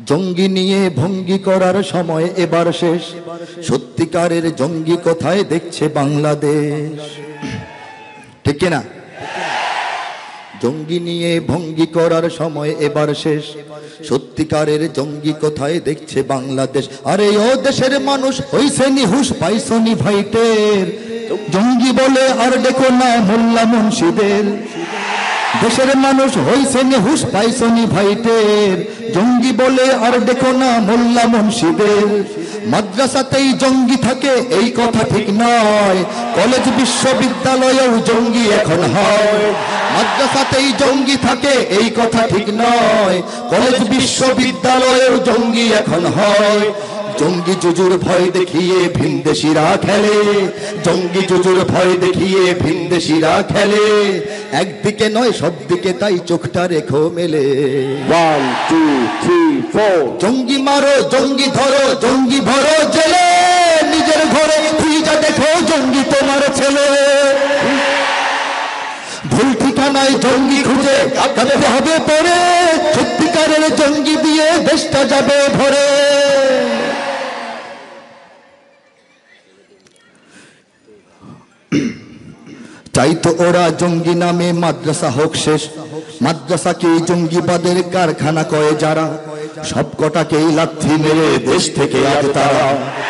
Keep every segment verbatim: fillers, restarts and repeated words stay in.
জঙ্গি নিয়ে ভঙ্গি করার সময় এবার শেষ। সত্যিকারের জঙ্গি কোথায় দেখছে বাংলাদেশ? ঠিক কিনা? জঙ্গি নিয়ে ভঙ্গি করার সময় এবার শেষ। সত্যিকারের জঙ্গি কোথায় দেখছে বাংলাদেশ? আরে ও দেশের মানুষ হইছে নিহুশ, পাইছনি ভাইটের। জঙ্গি বলে আর দেখো না মোল্লা মুন্সিদের। দেশের মানুষ হইছে নিহুশ, পাইছনি ভাইটের। জঙ্গি বলে আর দেখো না মোল্লা মুন্সিদের। মাদ্রাসাতেই জঙ্গি থাকে এই কথা ঠিক নয়, কলেজ বিশ্ববিদ্যালয়েও জঙ্গি এখন হয়। মাদ্রাসাতেই জঙ্গি থাকে এই কথা ঠিক নয়, কলেজ বিশ্ববিদ্যালয়েও জঙ্গি এখন হয়। জঙ্গি জুজুর ভয় দেখিয়ে ভিনদেশিরা খেলে, জঙ্গি জুজুর ভয় দেখিয়ে ভিনদেশিরা খেলে। একদিকে নয় সব দিকে তাই চোখটা রেখো মেলে। One two three four. জঙ্গি মারো জঙ্গি ধরো জঙ্গি ভরো জেলে, নিজের ঘরে খুঁজে দেখো জঙ্গি তোমার ছেলে। ভুল ঠিকানায় জঙ্গি খুঁজে কাটাতে হবে পরে, সত্যিকারের জঙ্গি দিয়ে দেশটা যাবে ভরে। চাইতো ওরা জঙ্গি নামে মাদ্রাসা হোক শেষ। মাদ্রাসাকে জঙ্গিবাদের কারখানা কয়ে যারা, সব কটাকেই লাথি মেরে দেশ থেকে আজ তারা।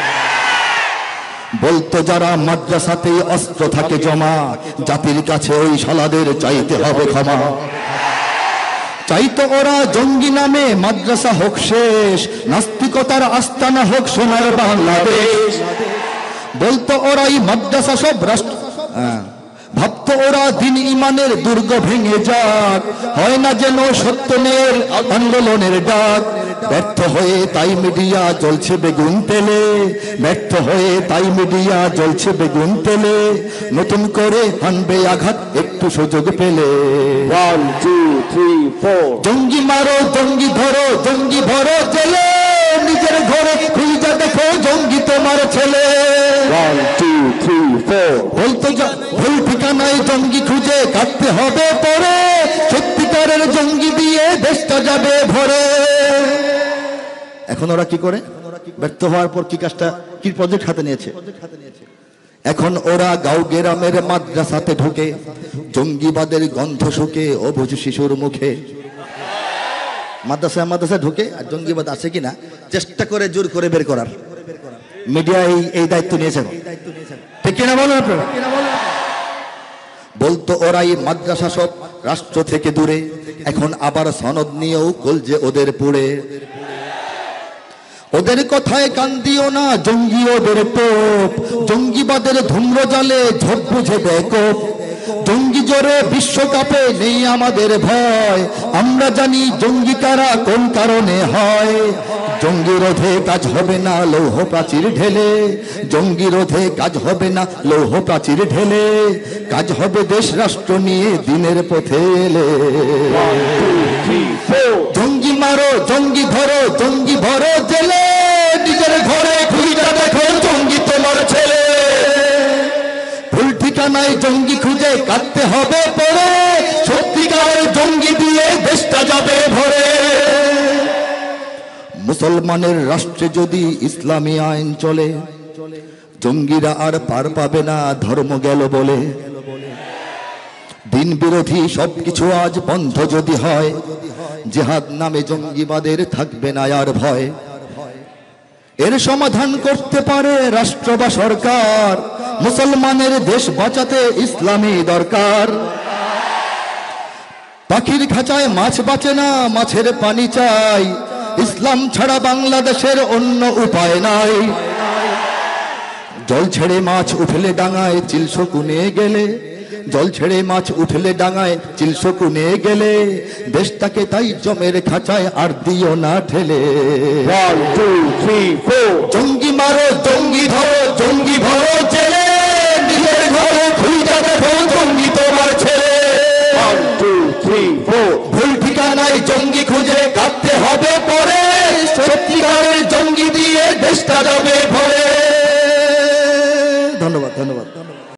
বলতো যারা মাদ্রাসাতেই অস্ত্র থাকে জমা, জাতির কাছে ওই শালাদের চাইতে হবে ক্ষমা। চাইতো ওরা জঙ্গি নামে মাদ্রাসা হোক শেষ, নাস্তিকতার আস্তানা হোক সোনার বাংলাদেশ। বলতো ওরাই মাদ্রাসা সব রাষ্ট্র, ভাবতো ওরা দিন ইমানের দুর্গ ভেঙে যাক, হয় না যেন সত্যনের আন্দোলনের ডাক। ব্যর্থ হয়ে তাই মিডিয়া জ্বলছে বেগুন তেলে, ব্যর্থ হয়ে তাই মিডিয়া জ্বলছে বেগুন তেলে। নতুন করে হানবে আঘাত একটু সুযোগ পেলে। One two three four. জঙ্গি মারো জঙ্গি ধরো জঙ্গি ভরো জেলে, নিজের ঘরে খুঁজে দেখো জঙ্গি তোমার ছেলে। One two three four. বলতো ভুল ঠিকানায় জঙ্গি খুঁজে কাটতে হবে পরে, সত্যিকারের জঙ্গি দিয়ে দেশটা যাবে ভরে। এখন ওরা কি করে? ব্যর্থ হওয়ার পর কি কাজটা, কি প্রজেক্ট হাতে নিয়েছে? এখন ওরা গাঁও গ্রামের মাদ্রাসাতে ঢুকে, জঙ্গিবাদের গন্ধ শুকে অবুঝ শিশুর মুখে। মাদ্রাসায় মাদ্রাসায় ঢুকে আর জঙ্গিবাদ আছে কিনা চেষ্টা করে জোর করে বের করার। মিডিয়া এই এই দায়িত্ব নিয়েছে, ঠিক কিনা বলুন আপনারা? বলতো ওরাই মাদ্রাসা সব রাষ্ট্র থেকে দূরে, এখন আবার সনদ নিয়েও কলজে ওদের পুড়ে। ওদের কথায় কান দিও না জঙ্গি ওদের টোপ, জঙ্গিবাদের ধূম্র জালে ঝোপ বুঝে বেকপ। জঙ্গি জোরে বিশ্বকাপে নেই আমাদের ভয়, আমরা জানি জঙ্গি কারা কোন কারণে হয়। জঙ্গি রোধে কাজ হবে না লৌহ প্রাচীর ঢেলে, জঙ্গি রোধে কাজ হবে না লৌহ প্রাচীর ঢেলে। কাজ হবে দেশ রাষ্ট্র নিয়ে দিনের পথে এলে। জঙ্গি মারো জঙ্গি ধরো জঙ্গি ভরো জেলে, নিজের ঘরে খুঁজে দেখো জঙ্গি তোমার ছেলে। ভুল ঠিকানায় জঙ্গি খুঁজে কাটতে হবে পরে, সত্যিকারের জঙ্গি দিয়ে দেশটা যাবে ভরে। মুসলমানের রাষ্ট্রে যদি ইসলামী আইন চলে, জঙ্গিরা আর পার পাবে না ধর্ম গেল বলে। দিন বিরোধী সবকিছু আজ বন্ধ যদি হয়, জিহাদ নামে জঙ্গিবাদের থাকবে না আর ভয়। এর সমাধান করতে পারে রাষ্ট্র বা সরকার, মুসলমানের দেশ বাঁচাতে ইসলামী দরকার। পাখির খাঁচায় মাছ বাঁচে না, মাছের পানি চাই, ইসলাম ছাড়া বাংলাদেশের অন্য উপায় নাই। জল ছেড়ে মাছ উঠলে ডাঙায় চিল শকুনে গেলে, জল ছেড়ে মাছ উঠলে ডাঙায় চিল শকুনে গেলে। দেশটাকে তাই জমের খাঁচায় আর দিও না ঠেলে। One two three four. জঙ্গি মারো জঙ্গি ধরো জঙ্গি ভরো জেলে, নিজের ঘরে খুঁজে দেখো জঙ্গি তোমার ছেলে। One two three four. ভুল ঠিকানায় জঙ্গি খুঁজে কাটতে হবে পরে, সত্যিকারের জঙ্গি দিয়ে দেশটা যাবে ভরে। ধন্যবাদ ধন্যবাদ।